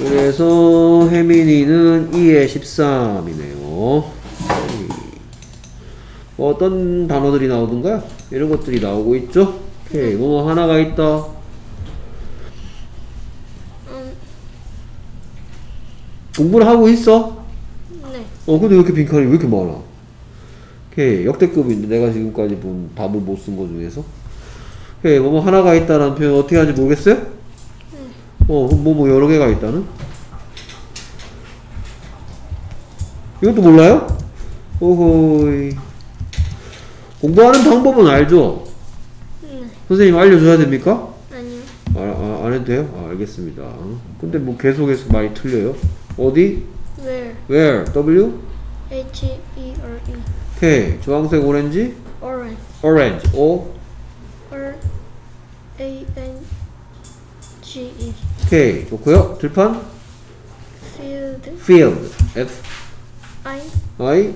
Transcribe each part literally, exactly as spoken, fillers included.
그래서 혜민이는 이에 십삼이네요. 어떤 단어들이 나오던가요? 이런 것들이 나오고 있죠? 오케이. 뭐 하나가 있다. 음. 공부를 하고 있어? 네. 어, 근데 왜 이렇게 빈칸이 왜 이렇게 많아? 오케이. 역대급인데, 내가 지금까지 본 답을 못 쓴 거 중에서. 오케이. 뭐 하나가 있다라는 표현 어떻게 하는지 모르겠어요? 네. 어, 뭐, 뭐, 여러 개가 있다는? 이것도 몰라요? 오호이. 공부하는 방법은 알죠? 네. 선생님 알려줘야 됩니까? 아니요. 아, 아, 안 해도 돼요? 아, 알겠습니다. 근데 뭐 계속해서 많이 틀려요. 어디? Where? Where? W? H E R E. K. 주황색, 오렌지? Orange. Orange. O? R A N G E. K. 좋고요. 들판? Field. Field. F? I I?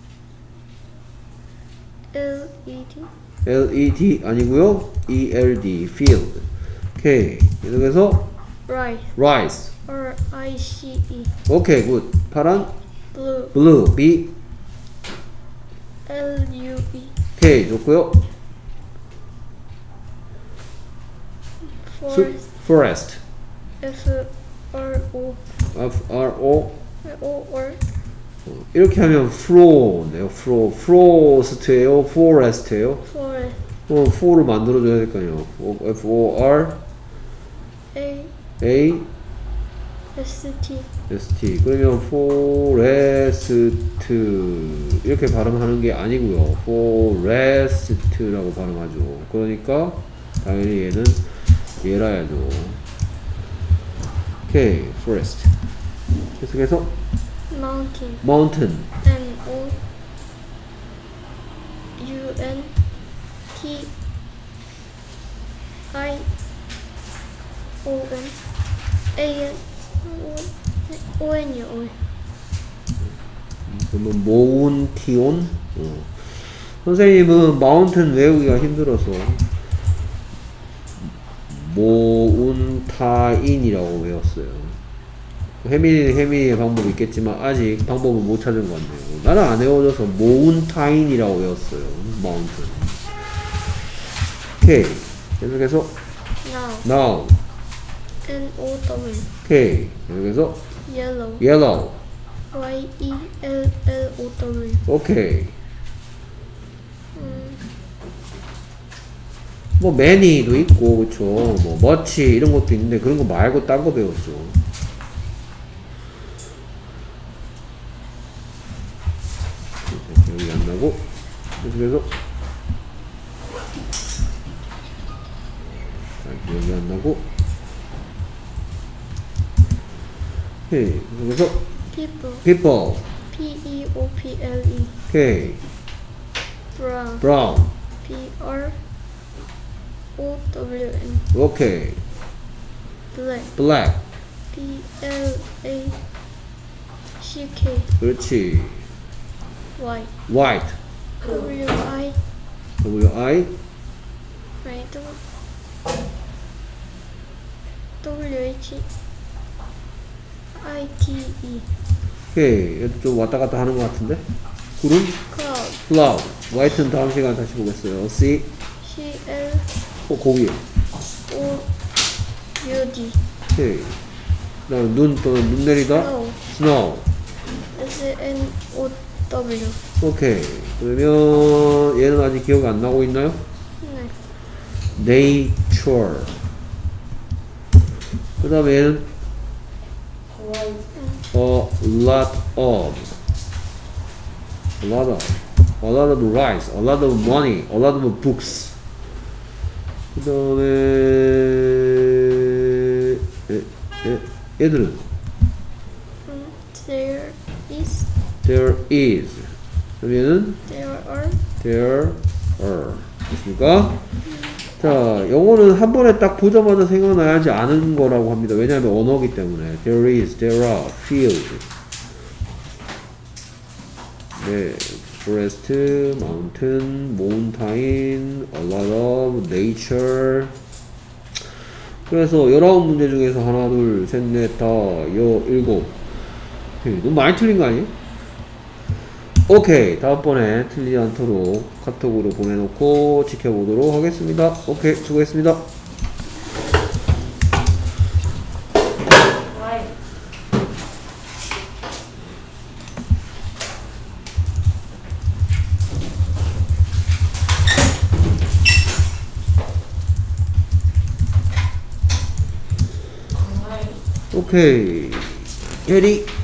L E D. L E D 아니고요. E L D. Field. K. 계속해서 Rice. Rice. R I C E. 오케이, 굿. 파란? Blue. Blue. B? L U E. K. 좋고요. Forest. Forest. F R O. F R O. O R. 이렇게 하면 floor네요. floor. frost예요. forest예요. Forest. 어, for를 만들어줘야 될 거 아니에요. F O R A A S T. S T. 그러면 forest 이렇게 발음하는 게 아니고요. forest라고 발음하죠. 그러니까 당연히 얘는 얘라야죠. 오케이, forest. 계속해서 Mountain. mountain. M O U N T I O N A N O N이요. O N. 그러면 모운티온. 어. 선생님은 마운틴 외우기가 힘들어서 모운타인이라고 외웠어요. 혜민이는 혜민이의 방법이 있겠지만 아직 방법을 못 찾은 것 같네요. 나는 안 외워져서 모운타인이라고 외웠어요. 마운틴. 오케이. 계속해서 Now. now. N O W. 오케이. 계속해서 Yellow. yellow. Y E L L O W. 오케이. 음, 뭐 many도 있고 그쵸. 뭐 much 이런 것도 있는데 그런 거 말고 딴 거 배웠죠. 기억이 안 나고 계속해서 기억이 안 나고 오케이. 계속해서 People. people. P E O P L E. 오케이. Brown. brown. P R O W N. 오케이. Black. black. B L A C K. 그렇지. White. white. W I. W I Right. W H I T E. 오케이. 얘도 좀 왔다 갔다 하는 것 같은데. 구름. Cloud. cloud. white는 다음 시간에 다시 보겠어요. C. C L 어, 고기. O U D. 오케이. 그 다음 눈 또는 눈 내리다. Snow. snow. S N O W. 오케이. 그러면 얘는 아직 기억이 안 나고 있나요? 네. nature. 그 다음에 얘는 a lot of. a lot of. a lot of rice. a lot of money. a lot of books. 그 다음에 얘들은 음, There is. there is. 그럼 얘는 There are. there are. 됐습니까? 자, 영어는 한 번에 딱 보자마자 생각나야지 아는 거라고 합니다. 왜냐하면 언어기 때문에. There is, there are, field. 네, forest, mountain, mountain, a lot of, nature. 그래서 열아홉 문제 중에서 하나, 둘, 셋, 넷, 다, 여, 일곱. 오케이. 너무 많이 틀린 거 아니에요? 오케이. 다음번에 틀리지 않도록 카톡으로 보내놓고 지켜보도록 하겠습니다. 오케이. 수고했습니다. 오케이. ready?